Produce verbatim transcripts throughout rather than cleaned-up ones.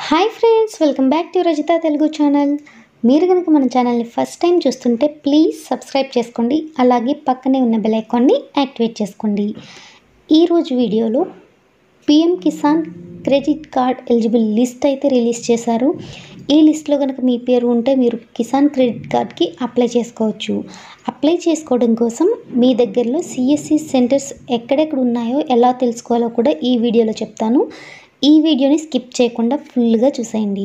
Hi friends, welcome back to Rajitha Telugu channel. మీరు కనుక మన ఛానల్ని ఫస్ట్ టైం చూస్తుంటే ప్లీజ్ సబ్స్క్రైబ్ చేసుకోండి. అలాగే పక్కనే ఉన్న బెల్ ఐకాన్ని యాక్టివేట్ చేసుకోండి. ఈరోజు వీడియోలో PM Kisan credit card eligible list అయితే రిలీజ్ చేశారు. ఈ లిస్ట్లో కనుక మీ పేరు ఉంటే మీరు కిసాన్ క్రెడిట్ కార్డ్కి అప్లై చేసుకోవచ్చు. అప్లై చేసుకోవడం కోసం మీ దగ్గరలో సిఎస్సి సెంటర్స్ ఎక్కడెక్కడ ఉన్నాయో ఎలా తెలుసుకోవాలో కూడా ఈ వీడియోలో చెప్తాను. ఈ వీడియోని స్కిప్ చేయకుండా ఫుల్గా చూసేయండి.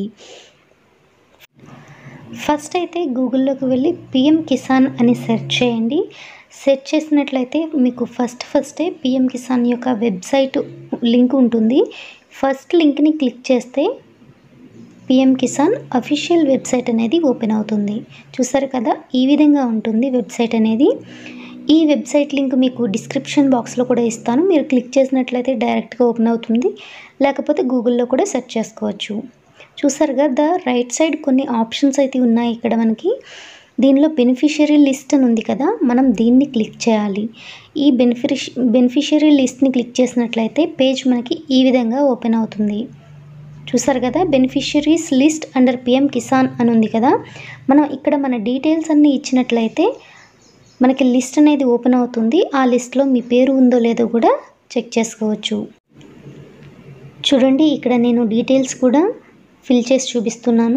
ఫస్ట్ అయితే గూగుల్లోకి వెళ్ళి పిఎం కిసాన్ అని సెర్చ్ చేయండి. సెర్చ్ చేసినట్లయితే మీకు ఫస్ట్ ఫస్టే పిఎం కిసాన్ యొక్క వెబ్సైట్ లింక్ ఉంటుంది. ఫస్ట్ లింక్ని క్లిక్ చేస్తే పిఎం కిసాన్ అఫీషియల్ వెబ్సైట్ అనేది ఓపెన్ అవుతుంది. చూసారు కదా, ఈ విధంగా ఉంటుంది వెబ్సైట్ అనేది. ఈ వెబ్సైట్ లింక్ మీకు డిస్క్రిప్షన్ బాక్స్లో కూడా ఇస్తాను. మీరు క్లిక్ చేసినట్లయితే డైరెక్ట్గా ఓపెన్ అవుతుంది, లేకపోతే గూగుల్లో కూడా సెర్చ్ చేసుకోవచ్చు. చూసారు కదా, రైట్ సైడ్ కొన్ని ఆప్షన్స్ అయితే ఉన్నాయి ఇక్కడ మనకి. దీనిలో బెనిఫిషియరీ లిస్ట్ అని ఉంది కదా, మనం దీన్ని క్లిక్ చేయాలి. ఈ బెనిఫిషి బెనిఫిషియరీ లిస్ట్ని క్లిక్ చేసినట్లయితే పేజ్ మనకి ఈ విధంగా ఓపెన్ అవుతుంది. చూసారు కదా, beneficiaries list under PM Kisan అని ఉంది కదా. మనం ఇక్కడ మన డీటెయిల్స్ అన్నీ ఇచ్చినట్లయితే మనకి లిస్ట్ అనేది ఓపెన్ అవుతుంది. ఆ లిస్ట్లో మీ పేరు ఉందో లేదో కూడా చెక్ చేసుకోవచ్చు. చూడండి, ఇక్కడ నేను డీటెయిల్స్ కూడా ఫిల్ చేసి చూపిస్తున్నాను.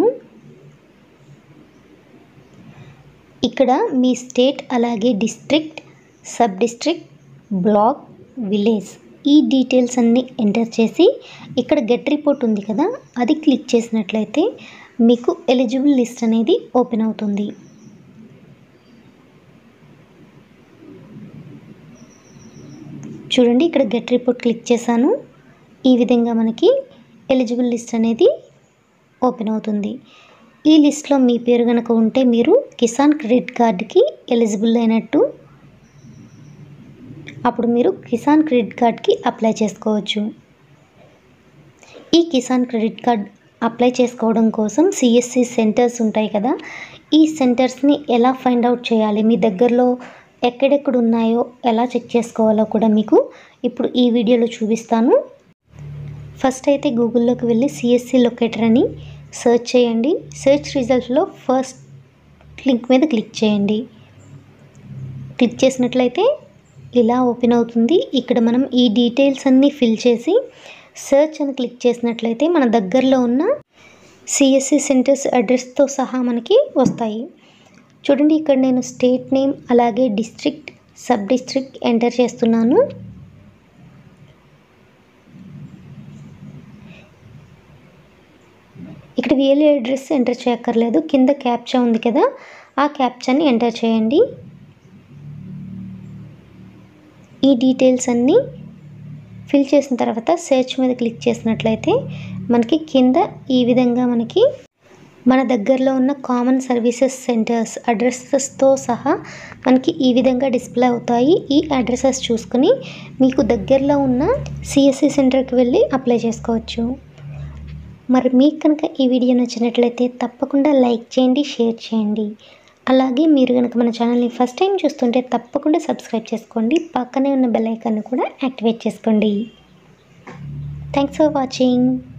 ఇక్కడ మీ స్టేట్, అలాగే district, sub district, block, village ఈ డీటెయిల్స్ అన్నీ ఎంటర్ చేసి ఇక్కడ గెట్ రిపోర్ట్ ఉంది కదా, అది క్లిక్ చేసినట్లయితే మీకు ఎలిజిబుల్ లిస్ట్ అనేది ఓపెన్ అవుతుంది. చూడండి, ఇక్కడ గెట్ రిపోర్ట్ క్లిక్ చేశాను. ఈ విధంగా మనకి ఎలిజిబుల్ లిస్ట్ అనేది ఓపెన్ అవుతుంది. ఈ లిస్ట్లో మీ పేరు కనుక ఉంటే మీరు కిసాన్ క్రెడిట్ కార్డ్కి ఎలిజిబుల్ అయినట్టు. అప్పుడు మీరు కిసాన్ క్రెడిట్ కార్డ్కి అప్లై చేసుకోవచ్చు. ఈ కిసాన్ క్రెడిట్ కార్డ్ అప్లై చేసుకోవడం కోసం సిఎస్సి సెంటర్స్ ఉంటాయి కదా, ఈ సెంటర్స్ని ఎలా ఫైండ్ అవుట్ చేయాలి, మీ దగ్గరలో ఎక్కడెక్కడ ఉన్నాయో ఎలా చెక్ చేసుకోవాలో కూడా మీకు ఇప్పుడు ఈ వీడియోలో చూపిస్తాను. ఫస్ట్ అయితే గూగుల్లోకి వెళ్ళి సిఎస్సి లొకేటర్ అని సెర్చ్ చేయండి. సెర్చ్ రిజల్ట్స్లో ఫస్ట్ లింక్ మీద క్లిక్ చేయండి. క్లిక్ చేసినట్లయితే ఇలా ఓపెన్ అవుతుంది. ఇక్కడ మనం ఈ డీటెయిల్స్ అన్నీ ఫిల్ చేసి సెర్చ్ అని క్లిక్ చేసినట్లయితే మన దగ్గరలో ఉన్న సిఎస్సి సెంటర్స్ అడ్రస్తో సహా మనకి వస్తాయి. చూడండి, ఇక్కడ నేను స్టేట్ నేమ్, అలాగే డిస్ట్రిక్ట్, సబ్ డిస్ట్రిక్ట్ ఎంటర్ చేస్తున్నాను. ఇక్కడ విఎల్ఏ అడ్రస్ ఎంటర్ చేయక్కర్లేదు, కింద క్యాప్చా ఉంది కదా, ఆ క్యాప్చాని ఎంటర్ చేయండి. ఈ డీటెయిల్స్ అన్నీ ఫిల్ చేసిన తర్వాత సెర్చ్ మీద క్లిక్ చేసినట్లయితే మనకి కింద ఈ విధంగా మనకి మన దగ్గరలో ఉన్న కామన్ సర్వీసెస్ సెంటర్స్ అడ్రసెస్తో సహా మనకి ఈ విధంగా డిస్ప్లే అవుతాయి. ఈ అడ్రసెస్ చూసుకుని మీకు దగ్గరలో ఉన్న సిఎస్సి సెంటర్కి వెళ్ళి అప్లై చేసుకోవచ్చు. మరి మీకు కనుక ఈ వీడియో నచ్చినట్లయితే తప్పకుండా లైక్ చేయండి, షేర్ చేయండి. అలాగే మీరు కనుక మన ఛానల్ని ఫస్ట్ టైం చూస్తుంటే తప్పకుండా సబ్స్క్రైబ్ చేసుకోండి. పక్కనే ఉన్న బెల్ ఐకాన్ని కూడా యాక్టివేట్ చేసుకోండి. Thanks for watching.